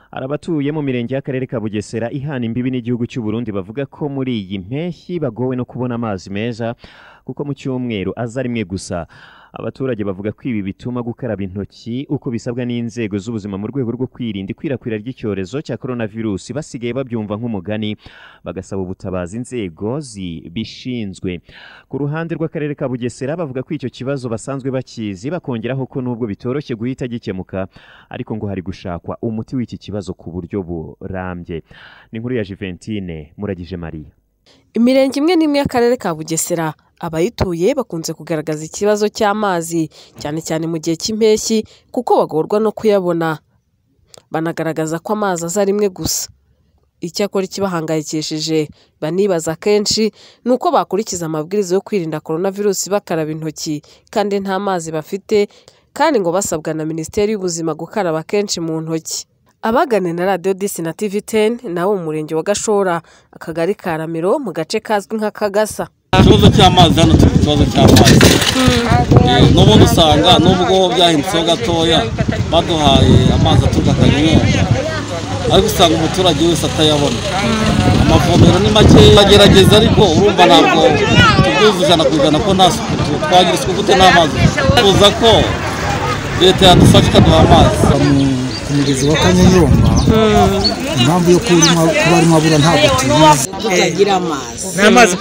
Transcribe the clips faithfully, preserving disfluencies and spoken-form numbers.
Arabatuye mu mirenge y'akarere ka Bugesera ihana imbibi n'igihugu cy'u Burundi bavuga ko muri iyi mpeshyi bagowe no kubona amazi meza kuko mu cyumweru aza rimwe gusa. Abaturage bavuga ko ibi bituma gukaraba intoki uko bisabwa n'inzego z'ubuzima mu rwego rwo kwirinda ikwirakwira ry'icyorezo cya coronavirus basigaye babyumva nk'umugani, bagasaba ubutabazi inzego zibishinzwe. Ku ruhande rw'akarere ka Bugesera bavuga ko icyo kibazo basanzwe bakizi, bakongeraho ko nubwo bitoroshye guhita gikemuka ariko ngo hari gushakwa umuti w'iki kibazo ku buryo burambye. Ni nkuru ya Juventine Muragije Maria. Imirenge imwe n'imwe y'akarere ka Bugesera abayituye bakunze kugaragaza ikibazo cy'amazi cyane cyane mu gihe cy'impeshyi kuko bagorwa no kuyabona. Banagaragaza ko amazi aza rimwe gusa. Icyakora ikibahangayikishije banibaza kenshi ni uko bakurikiza amabwiriza yo kwirinda coronavirus bakaraba intoki kandi nta mazi bafite, kandi ngo basabwa na Minisiteri y'Ubuzima gukaraba kenshi mu ntoki. Abagane na Radio disi na T V ten nawo mu murenge wa Gashora akagari ka Ramiro mu gace kazwi nka Kagasa. Ikibazo cy'amazi hano turi ikibazo cy'amazi n'ubundi usanga nubwo byahindutseho gatoya baduhaye amazi aturuka Kanyonyomba ariko usanga umuturage wese atayabona. Amavomero ni make bagerageza ariko urumva ntabwo tubyuzuza ijana ku ijana ko nta suku twagira isuku gute n'amazi. Tuza ko leta yadufasha ikaduha amazi ku mugezi wa Kanyonyomba. Impamvu yo kuba arimo abura ntabwo tubizi, tutagira amazi n'amazi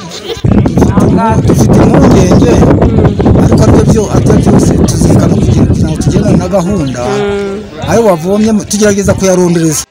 dufite impungenge ariko aribyo byo aribyo byose tuzirikana kugira ngo tugende na gahunda ayo wavomye tugerageza kuyarondereza.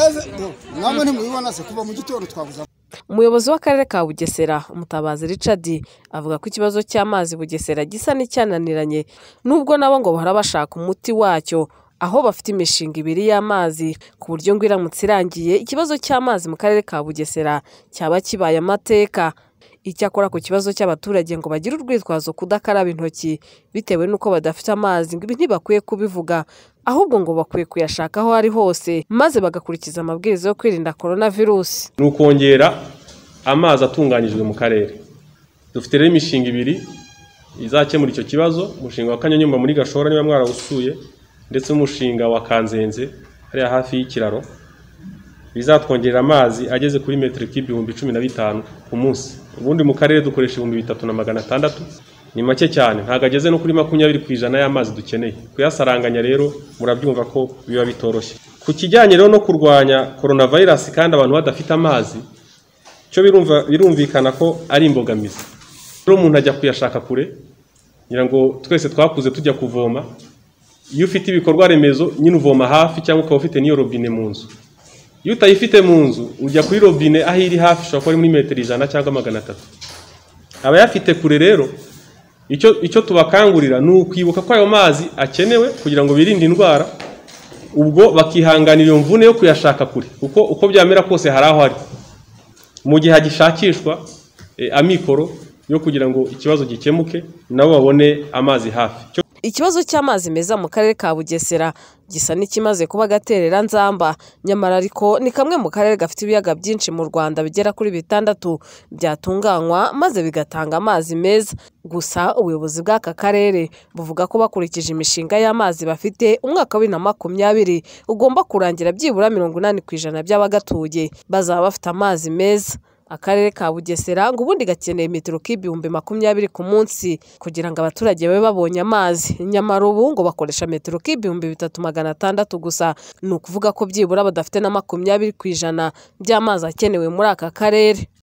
namwe ntimubibona se kuva mu gitondo twabuza. Umuyobozi w'akarere ka Bugesera Mutabazi Richard avuga ko ikibazo cy'amazi Bugesera gisa n'icyananiranye nubwo nabo ngo bahora bashaka umuti wacyo, aho bafite imishinga ibiri y'amazi ku buryo ngo iramutse irangiye ikibazo cy'amazi mu karere ka Bugesera cyaba kibaye amateka. Icyakora ku kibazo cy'abaturage ngo bagire urwitwazo kudakaraba intoki bitewe n'uko badafite amazi, ngo ibi ntibakwiye kubivuga ahubwo ngo bakwiye kuyashaka aho ari hose maze bagakurikiza amabwiriza yo kwirinda coronavirus. Ni ukongera amazi atunganyijwe mu karere. Dufite rero imishinga ibiri izakemura icyo kibazo, umushinga wa Kanyonyomba muri Gashora niba mwarawusuye, ndetse n'umushinga wa Kanzenze hariya hafi y'ikiraro, bizatwongerera amazi ageze kuri metero kibi ibihumbi cumi na bitanu ku munsi. Ubundi mu karere dukoresha ibihumbi bitatu na magana atandatu, ni make cyane, ntabwo ageze no kuri makumyabiri ku ijana y'amazi dukeneye. Kuyasaranganya rero murabyumva ko biba bitoroshye. Ku kijyanye rero no kurwanya coronavirus kandi abantu badafite amazi, cyo birumva birumvikana ko ari imbogamizi. Rero umuntu ajya kuyashaka kure, ngira ngo twese twakuze tujya kuvoma. Iyo ufite ibikorwa remezo nyine uvoma hafi cyangwa ukaba ufite niyo robine mu nzu. Iyo utayifite mu nzu ujya kuri robine aho iri hafi, ushobora kuba muri metero ijana cyangwa magana atatu. Abayafite kure rero icyo icyo tubakangurira ni ukwibuka ko ayo mazi akenewe kugira ngo birinde indwara, ubwo bakihanganira iyo mvune yo kuyashaka kure kuko uko byamera kose hari aho ari. Mu gihe hagishakishwa e, amikoro yo kugira ngo ikibazo gikemuke nabo babone amazi hafi. Ikibazo cy'amazi meza mu karere ka Bugesera gisa n'ikimaze kuba gaterera nzamba, nyamara ariko ni kamwe mu karere gafite ibiyaga byinshi mu Rwanda bigera kuri bitandatu byatunganywa maze bigatanga amazi meza. Gusa ubuyobozi bw'aka karere buvuga ko bakurikije imishinga y'amazi bafite, umwaka wa bibiri na makumyabiri ugomba kurangira byibura mirongo inani ku ijana by'abagatuye bazaba bafite amazi meza. Akarere ka Bugesera ngo ubundi gakeneye metero kibi ibihumbi makumyabiri ku munsi kugira ngo abaturage babe babonye amazi, nyamara ubu ngo bakoresha metero kibi ibihumbi bitatu magana atandatu gusa. Ni ukuvuga ko byibura badafite na makumyabiri ku ijana by'amazi akenewe muri aka karere.